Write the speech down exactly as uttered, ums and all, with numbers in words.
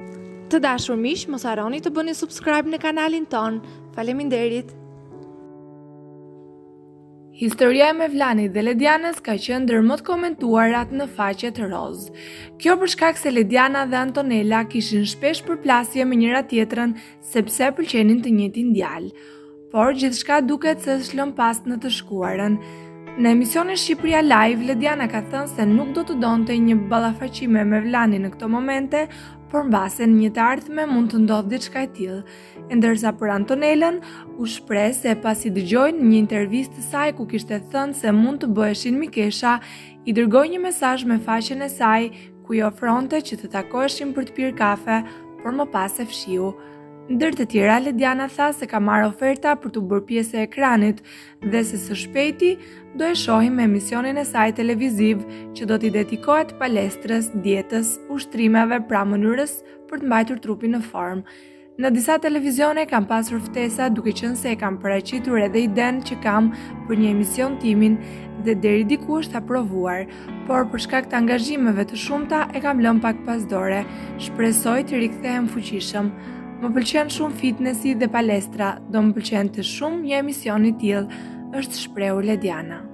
Të dashur miq, mos harroni të bëni subscribe në kanalin ton. Faleminderit. Historia e Mevlanit dhe Ledianës ka qenë ndër më të komentuarat në faqet roz. Kjo për shkak se Lediana dhe Antonella kishin shpesh përplasje me njëra tjetrën sepse pëlqenin të njëjtin djalë. Por gjithçka duket se është lënë pas në të shkuarën. Në emisionin Shqipëria Live, Lediana ka thënë se nuk do të donte një ballafaqim me Mevlanin në këto momente, por mbase në një të ardhme mund të ndodhë diçka e tillë. Ndërsa për Antonellën u shpreh se pasi dëgjoi në një intervistë të saj ku kishte thënë se mund të bëheshin mikesha, i dërgoi një mesazh me faqen e saj ku i ofronte që të takoheshin për të pirë kafe, por më pas e fshiu. Ndër të tjera, Lediana tha se ka marrë oferta për të bërë pjesë e ekranit dhe se së shpejti do e shohim me emisionin e saj televiziv që do t'i dedikohet palestrës, dietës, ushtrimeve pra mënyrës për të mbajtur trupin në formë. Në disa televizione kam pasur ftesa duke qenë se e kam paraqitur edhe idenë që kam për një emision timin dhe deri diku është aprovuar, por për shkak të angazhimeve të shumta e kam lënë pak pas dore. Shpresoj të rikthehem fuqishëm. Më pëlqen shumë fitnessi dhe palestra, do më pëlqen të shumë një emision i tillë, është shprehur Lediana.